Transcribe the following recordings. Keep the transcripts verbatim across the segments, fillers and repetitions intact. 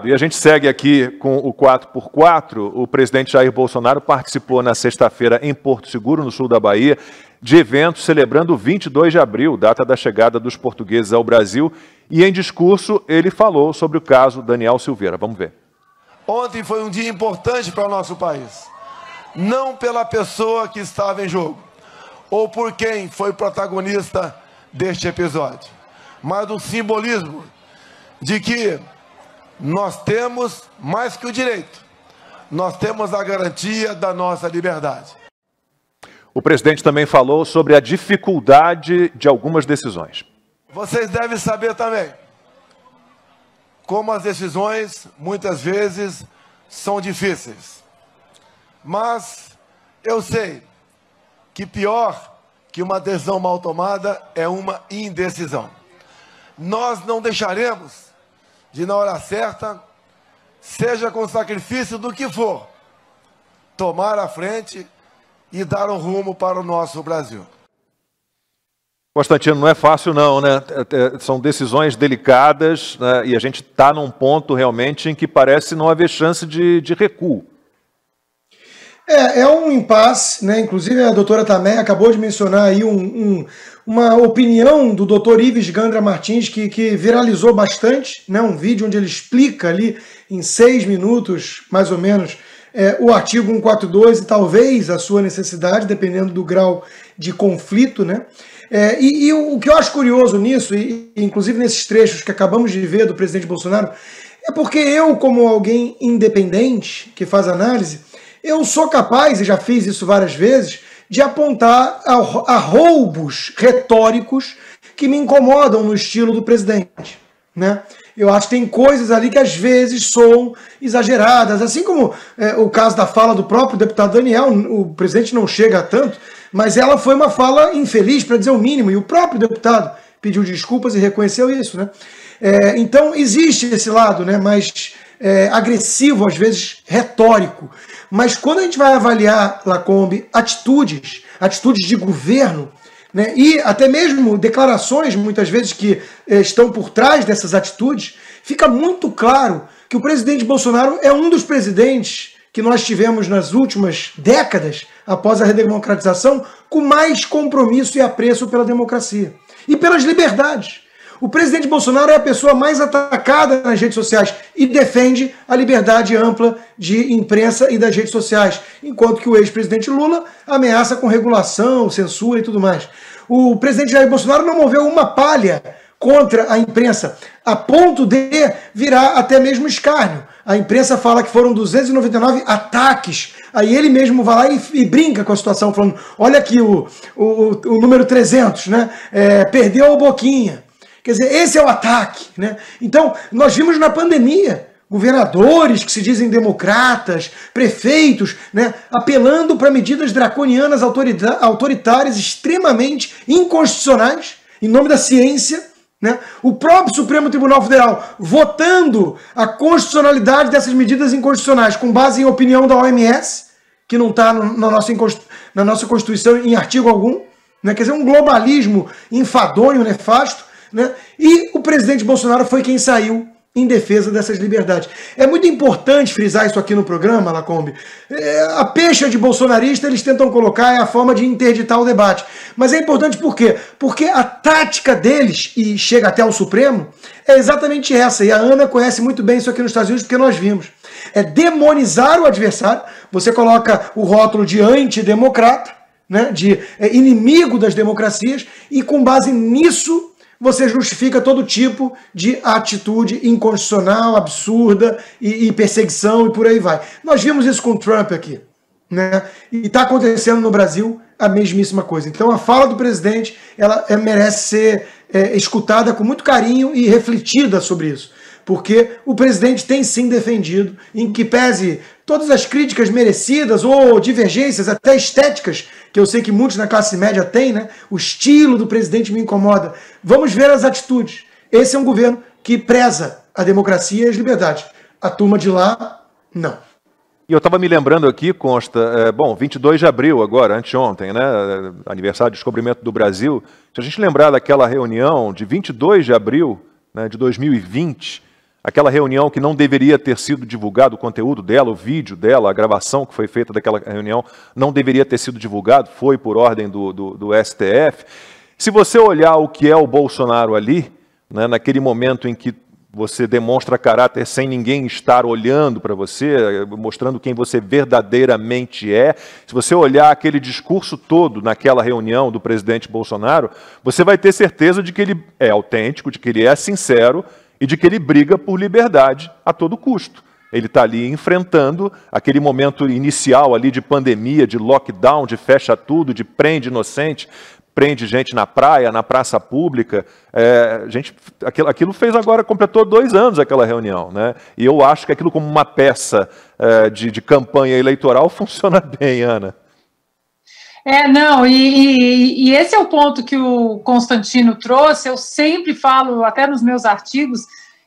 E a gente segue aqui com o quatro por quatro. O presidente Jair Bolsonaro participou na sexta-feira em Porto Seguro, no sul da Bahia, de evento celebrando o vinte e dois de abril, data da chegada dos portugueses ao Brasil. E em discurso ele falou sobre o caso Daniel Silveira. Vamos ver. Ontem foi um dia importante para o nosso país. Não pela pessoa que estava em jogo, ou por quem foi protagonista deste episódio, mas do simbolismo de que nós temos mais que o direito, nós temos a garantia da nossa liberdade. O presidente também falou sobre a dificuldade de algumas decisões. Vocês devem saber também como as decisões, muitas vezes, são difíceis. Mas eu sei que pior que uma decisão mal tomada é uma indecisão. Nós não deixaremos de, na hora certa, seja com sacrifício do que for, tomar a frente e dar um rumo para o nosso Brasil. Constantino, não é fácil não, né? São decisões delicadas, né? E a gente está num ponto realmente em que parece não haver chance de, de recuo. É, é um impasse, né? Inclusive a doutora Tamé acabou de mencionar aí um, um, uma opinião do doutor Ives Gandra Martins que, que viralizou bastante, né? Um vídeo onde ele explica ali em seis minutos, mais ou menos, é, o artigo cento e quarenta e dois e talvez a sua necessidade, dependendo do grau de conflito, né? É, e, e o que eu acho curioso nisso, e, inclusive nesses trechos que acabamos de ver do presidente Bolsonaro, é porque eu, como alguém independente que faz análise, eu sou capaz, e já fiz isso várias vezes, de apontar a, a roubos retóricos que me incomodam no estilo do presidente, né? Eu acho que tem coisas ali que às vezes soam exageradas, assim como é, o caso da fala do próprio deputado Daniel, o presidente não chega a tanto, mas ela foi uma fala infeliz, para dizer o mínimo, e o próprio deputado pediu desculpas e reconheceu isso, né? É, então existe esse lado, né, mais é, agressivo, às vezes retórico. Mas quando a gente vai avaliar, Lacombe, atitudes, atitudes de governo, né, e até mesmo declarações, muitas vezes, que eh, estão por trás dessas atitudes, fica muito claro que o presidente Bolsonaro é um dos presidentes que nós tivemos nas últimas décadas, após a redemocratização, com mais compromisso e apreço pela democracia e pelas liberdades. O presidente Bolsonaro é a pessoa mais atacada nas redes sociais e defende a liberdade ampla de imprensa e das redes sociais, enquanto que o ex-presidente Lula ameaça com regulação, censura e tudo mais. O presidente Jair Bolsonaro não moveu uma palha contra a imprensa, a ponto de virar até mesmo escárnio. A imprensa fala que foram duzentos e noventa e nove ataques, aí ele mesmo vai lá e, e brinca com a situação, falando, olha aqui o, o, o número trezentos, né? É, perdeu o Boquinha. Quer dizer, esse é o ataque, né? Então, nós vimos na pandemia governadores que se dizem democratas, prefeitos, né, apelando para medidas draconianas autoritárias extremamente inconstitucionais, em nome da ciência, né? O próprio Supremo Tribunal Federal votando a constitucionalidade dessas medidas inconstitucionais com base em opinião da O M S, que não está na nossa, na nossa Constituição em artigo algum, né? Quer dizer, um globalismo enfadonho, nefasto. Né? E o presidente Bolsonaro foi quem saiu em defesa dessas liberdades. É muito importante frisar isso aqui no programa, Lacombe. É, a pecha de bolsonarista eles tentam colocar é a forma de interditar o debate. Mas é importante por quê? Porque a tática deles, e chega até o Supremo, é exatamente essa. E a Ana conhece muito bem isso aqui nos Estados Unidos, porque nós vimos. É demonizar o adversário. Você coloca o rótulo de antidemocrata, né, de é, inimigo das democracias, e com base nisso você justifica todo tipo de atitude inconstitucional, absurda e, e perseguição e por aí vai. Nós vimos isso com o Trump aqui, né? E está acontecendo no Brasil a mesmíssima coisa. Então a fala do presidente ela é, merece ser é, escutada com muito carinho e refletida sobre isso. Porque o presidente tem sim defendido, em que pese todas as críticas merecidas ou divergências, até estéticas, que eu sei que muitos na classe média têm, né? O estilo do presidente me incomoda. Vamos ver as atitudes. Esse é um governo que preza a democracia e as liberdades. A turma de lá, não. E eu estava me lembrando aqui, Consta, é, bom, vinte e dois de abril agora, anteontem, né, aniversário do descobrimento do Brasil. Se a gente lembrar daquela reunião de vinte e dois de abril, né, de dois mil e vinte, aquela reunião que não deveria ter sido divulgado, o conteúdo dela, o vídeo dela, a gravação que foi feita daquela reunião, não deveria ter sido divulgado, foi por ordem do, do, do S T F. Se você olhar o que é o Bolsonaro ali, né, naquele momento em que você demonstra caráter sem ninguém estar olhando para você, mostrando quem você verdadeiramente é. Se você olhar aquele discurso todo naquela reunião do presidente Bolsonaro, você vai ter certeza de que ele é autêntico, de que ele é sincero e de que ele briga por liberdade a todo custo. Ele está ali enfrentando aquele momento inicial ali de pandemia, de lockdown, de fecha tudo, de prende inocente, prende gente na praia, na praça pública. É, gente, aquilo, aquilo fez agora, completou dois anos aquela reunião, né? E eu acho que aquilo como uma peça é, de, de campanha eleitoral funciona bem, Ana. É, não, e, e, e esse é o ponto que o Constantino trouxe. Eu sempre falo, até nos meus artigos,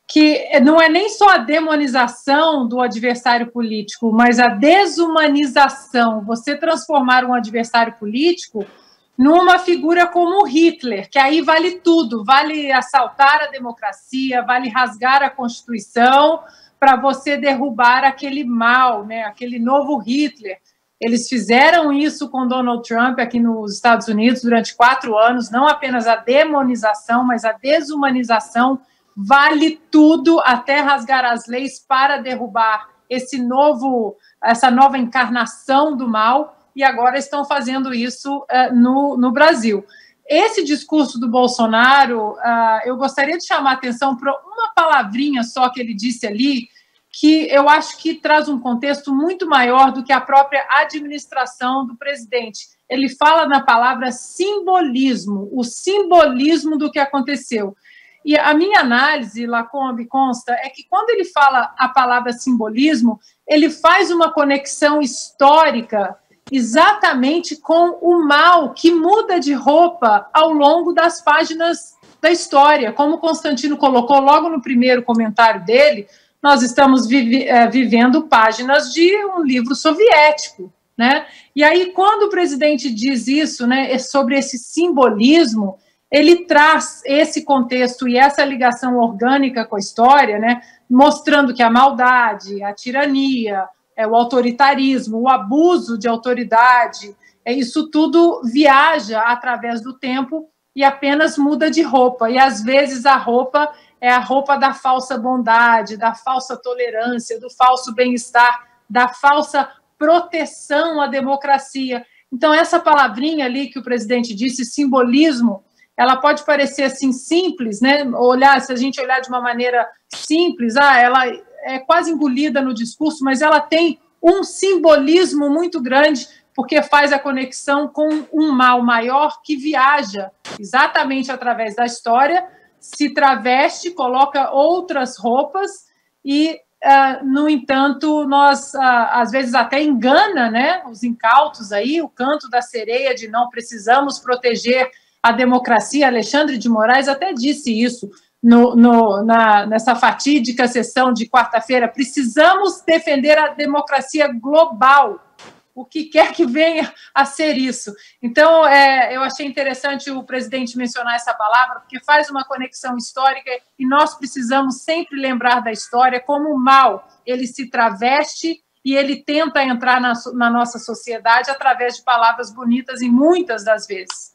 que não é nem só a demonização do adversário político, mas a desumanização. Você transformar um adversário político numa figura como Hitler, que aí vale tudo, vale assaltar a democracia, vale rasgar a Constituição para você derrubar aquele mal, né, aquele novo Hitler. Eles fizeram isso com Donald Trump aqui nos Estados Unidos durante quatro anos, não apenas a demonização, mas a desumanização, vale tudo até rasgar as leis para derrubar esse novo, essa nova encarnação do mal, e agora estão fazendo isso uh, no, no Brasil. Esse discurso do Bolsonaro, uh, eu gostaria de chamar a atenção para uma palavrinha só que ele disse ali, que eu acho que traz um contexto muito maior do que a própria administração do presidente. Ele fala na palavra simbolismo, o simbolismo do que aconteceu. E a minha análise, Lacombe, consta, é que quando ele fala a palavra simbolismo, ele faz uma conexão histórica exatamente com o mal que muda de roupa ao longo das páginas da história. Como Constantino colocou logo no primeiro comentário dele, nós estamos vive, é, vivendo páginas de um livro soviético, né? E aí, quando o presidente diz isso, né, sobre esse simbolismo, ele traz esse contexto e essa ligação orgânica com a história, né, mostrando que a maldade, a tirania, é, o autoritarismo, o abuso de autoridade, é, isso tudo viaja através do tempo e apenas muda de roupa. E, às vezes, a roupa é a roupa da falsa bondade, da falsa tolerância, do falso bem-estar, da falsa proteção à democracia. Então, essa palavrinha ali que o presidente disse, simbolismo, ela pode parecer assim simples, né? Olhar, se a gente olhar de uma maneira simples, ah, ela é quase engolida no discurso, mas ela tem um simbolismo muito grande, porque faz a conexão com um mal maior que viaja exatamente através da história, se traveste, coloca outras roupas e, uh, no entanto, nós, uh, às vezes, até engana, né, os incautos aí, o canto da sereia de não precisamos proteger a democracia. Alexandre de Moraes até disse isso no, no, na, nessa fatídica sessão de quarta-feira. Precisamos defender a democracia global, o que quer que venha a ser isso. Então, é, eu achei interessante o presidente mencionar essa palavra, porque faz uma conexão histórica e nós precisamos sempre lembrar da história como o mal, ele se traveste e ele tenta entrar na, na nossa sociedade através de palavras bonitas e muitas das vezes.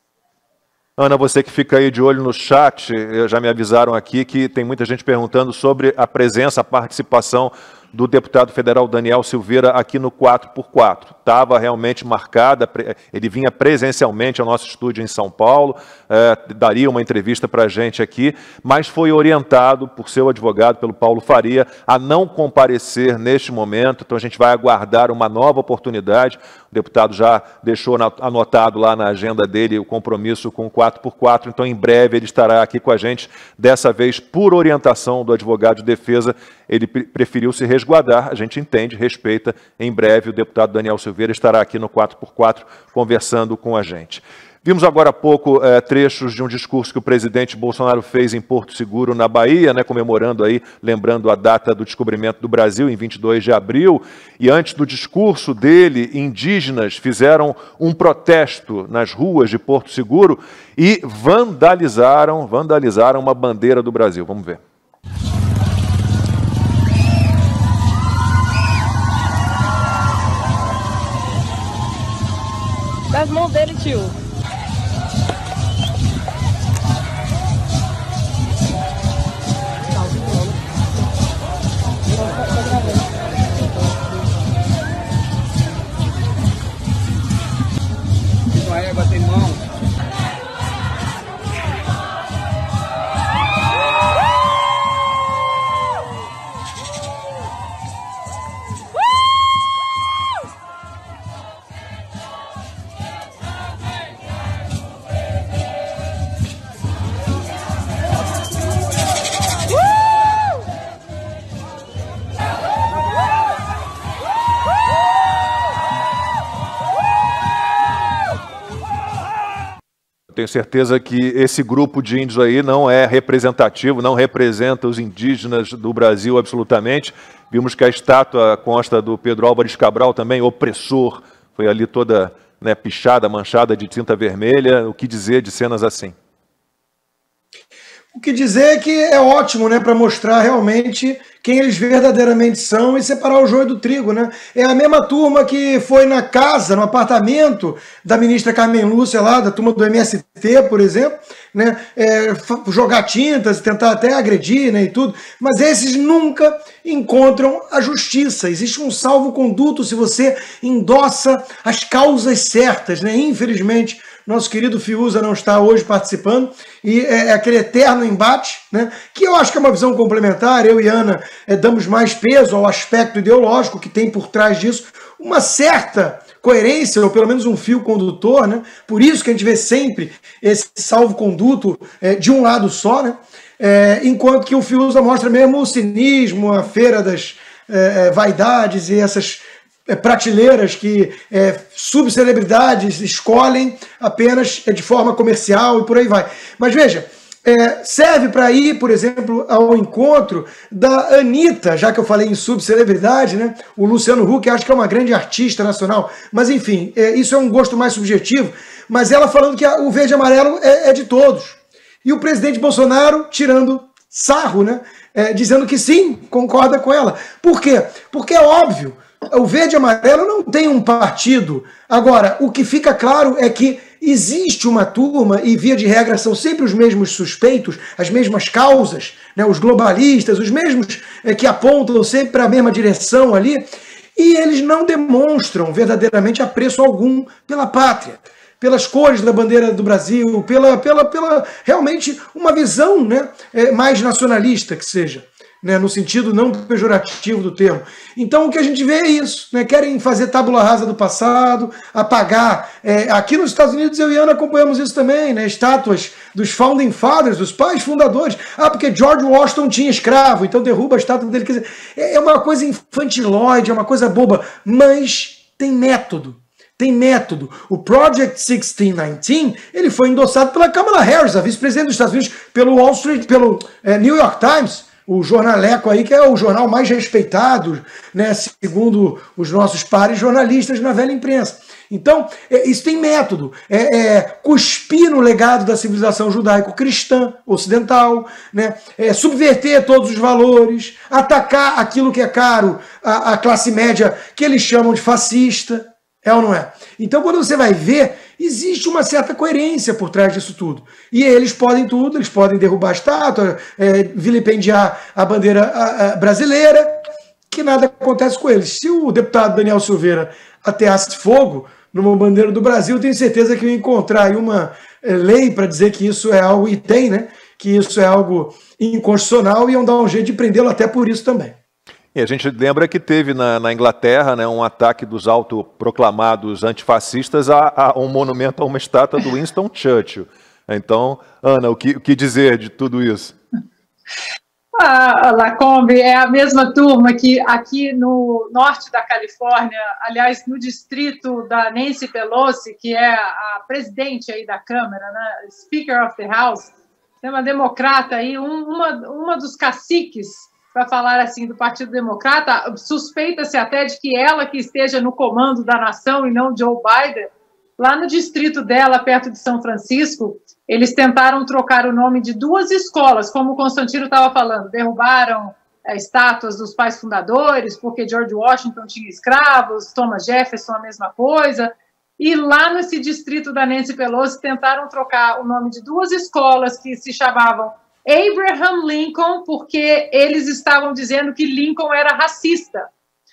Ana, você que fica aí de olho no chat, já me avisaram aqui que tem muita gente perguntando sobre a presença, a participação do deputado federal Daniel Silveira aqui no quatro por quatro. Estava realmente marcada, ele vinha presencialmente ao nosso estúdio em São Paulo, é, daria uma entrevista para a gente aqui, mas foi orientado por seu advogado, pelo Paulo Faria, a não comparecer neste momento. Então a gente vai aguardar uma nova oportunidade. O deputado já deixou anotado lá na agenda dele o compromisso com o quatro por quatro, então em breve ele estará aqui com a gente, dessa vez por orientação do advogado de defesa. Ele preferiu se resguardar, a gente entende, respeita. Em breve o deputado Daniel Silveira estará aqui no quatro por quatro conversando com a gente. Vimos agora há pouco é, trechos de um discurso que o presidente Bolsonaro fez em Porto Seguro, na Bahia, né, comemorando aí, lembrando a data do descobrimento do Brasil, em vinte e dois de abril. E antes do discurso dele, indígenas fizeram um protesto nas ruas de Porto Seguro e vandalizaram, vandalizaram uma bandeira do Brasil. Vamos ver. as mãos dele, tio. Com a égua tem mão. Tenho certeza que esse grupo de índios aí não é representativo, não representa os indígenas do Brasil absolutamente. Vimos que a estátua consta do Pedro Álvares Cabral também, opressor, foi ali toda, né, pichada, manchada de tinta vermelha. O que dizer de cenas assim? O que dizer é que é ótimo, né, para mostrar realmente quem eles verdadeiramente são e separar o joio do trigo, né? É a mesma turma que foi na casa, no apartamento da ministra Carmen Lúcia lá, da turma do M S T, por exemplo, né, é, jogar tintas, tentar até agredir, né, e tudo, mas esses nunca encontram a justiça. Existe um salvo-conduto se você endossa as causas certas, né? Infelizmente, nosso querido Fiuza não está hoje participando, e é aquele eterno embate, né, que eu acho que é uma visão complementar. Eu e Ana é, damos mais peso ao aspecto ideológico que tem por trás disso, uma certa coerência, ou pelo menos um fio condutor, né? Por isso que a gente vê sempre esse salvo-conduto é, de um lado só, né? É, enquanto que o Fiuza mostra mesmo o cinismo, a feira das é, vaidades e essas É, prateleiras que é, subcelebridades escolhem apenas é, de forma comercial e por aí vai. Mas veja, é, serve para ir, por exemplo, ao encontro da Anitta, já que eu falei em subcelebridade, né? O Luciano Huck, acho que é uma grande artista nacional, mas enfim, é, isso é um gosto mais subjetivo, mas ela falando que a, o verde e amarelo é, é de todos. E o presidente Bolsonaro tirando sarro, né? É, dizendo que sim, concorda com ela. Por quê? Porque é óbvio, o verde e amarelo não tem um partido. Agora, o que fica claro é que existe uma turma, e via de regra são sempre os mesmos suspeitos, as mesmas causas, né, os globalistas, os mesmos é, que apontam sempre para a mesma direção ali, e eles não demonstram verdadeiramente apreço algum pela pátria, pelas cores da bandeira do Brasil, pela, pela, pela realmente uma visão, né, é, mais nacionalista que seja. Né, no sentido não pejorativo do termo. Então o que a gente vê é isso, né, querem fazer tábula rasa do passado, apagar, é, aqui nos Estados Unidos eu e Ana acompanhamos isso também, né, estátuas dos Founding Fathers, dos pais fundadores, ah, porque George Washington tinha escravo, então derruba a estátua dele, quer dizer, é uma coisa infantilóide, é uma coisa boba, mas tem método. Tem método. O Project sixteen nineteen, ele foi endossado pela Kamala Harris, a vice-presidente dos Estados Unidos, pelo Wall Street, pelo é, New York Times, o jornaleco aí, que é o jornal mais respeitado, né, segundo os nossos pares jornalistas na velha imprensa. Então, é, isso tem método. É, é cuspir no legado da civilização judaico-cristã, ocidental, né, é subverter todos os valores, atacar aquilo que é caro à, à classe média, que eles chamam de fascista. É ou não é? Então, quando você vai ver, existe uma certa coerência por trás disso tudo. E eles podem tudo, eles podem derrubar a estátua, é, vilipendiar a bandeira a, a brasileira, que nada acontece com eles. Se o deputado Daniel Silveira ateasse fogo numa bandeira do Brasil, tenho certeza que ia encontrar aí uma é, lei para dizer que isso é algo, e tem, né? Que isso é algo inconstitucional, e iam dar um jeito de prendê-lo até por isso também. E a gente lembra que teve na, na Inglaterra, né, um ataque dos autoproclamados antifascistas a, a um monumento a uma estátua do Winston Churchill. Então, Ana, o que, o que dizer de tudo isso? A Lacombe é a mesma turma que aqui no norte da Califórnia, aliás, no distrito da Nancy Pelosi, que é a presidente aí da Câmara, né, Speaker of the House, tem uma democrata aí, um, uma, uma dos caciques, para falar assim, do Partido Democrata, suspeita-se até de que ela que esteja no comando da nação e não Joe Biden. Lá no distrito dela, perto de São Francisco, eles tentaram trocar o nome de duas escolas, como o Constantino estava falando, derrubaram é, estátuas dos pais fundadores, porque George Washington tinha escravos, Thomas Jefferson a mesma coisa, E lá nesse distrito da Nancy Pelosi tentaram trocar o nome de duas escolas que se chamavam Abraham Lincoln, porque eles estavam dizendo que Lincoln era racista.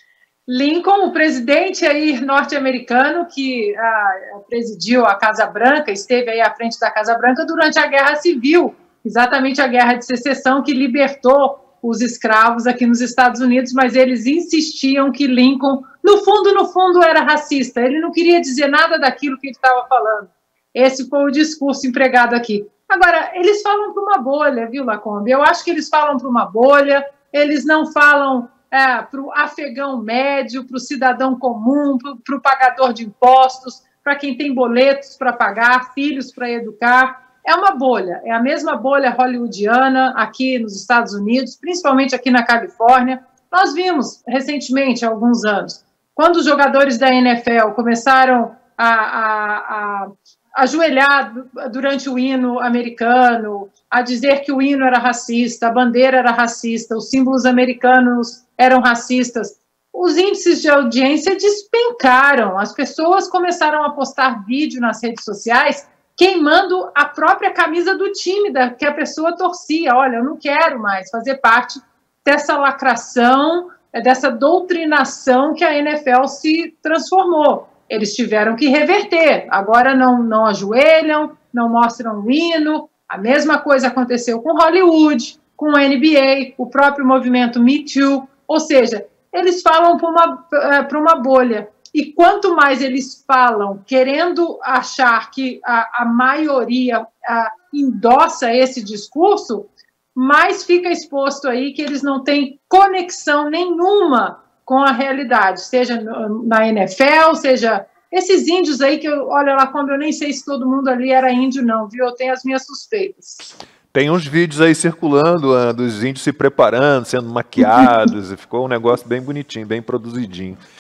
Lincoln, o presidente aí norte-americano que ah, presidiu a Casa Branca, esteve aí à frente da Casa Branca durante a Guerra Civil, exatamente a Guerra de Secessão que libertou os escravos aqui nos Estados Unidos, mas eles insistiam que Lincoln, no fundo, no fundo, era racista. Ele não queria dizer nada daquilo que ele estava falando. Esse foi o discurso empregado aqui. Agora, eles falam para uma bolha, viu, Lacombe? Eu acho que eles falam para uma bolha, eles não falam é, para o afegão médio, para o cidadão comum, para o pagador de impostos, para quem tem boletos para pagar, filhos para educar. É uma bolha, é a mesma bolha hollywoodiana aqui nos Estados Unidos, principalmente aqui na Califórnia. Nós vimos recentemente, há alguns anos, quando os jogadores da N F L começaram a, a, a ajoelhar durante o hino americano, a dizer que o hino era racista, a bandeira era racista, os símbolos americanos eram racistas, os índices de audiência despencaram, as pessoas começaram a postar vídeo nas redes sociais queimando a própria camisa do time da, que a pessoa torcia. Olha, eu não quero mais fazer parte dessa lacração, dessa doutrinação que a N F L se transformou. Eles tiveram que reverter. Agora não, não ajoelham, não mostram o hino. A mesma coisa aconteceu com Hollywood, com a N B A, o próprio movimento Me Too. Ou seja, eles falam para uma, para uma bolha. E quanto mais eles falam, querendo achar que a, a maioria a, endossa esse discurso, mais fica exposto aí que eles não têm conexão nenhuma com a realidade, seja na N F L, seja esses índios aí que, eu, olha lá, como eu nem sei se todo mundo ali era índio não, viu? Eu tenho as minhas suspeitas. Tem uns vídeos aí circulando uh, dos índios se preparando, sendo maquiados, e ficou um negócio bem bonitinho, bem produzidinho.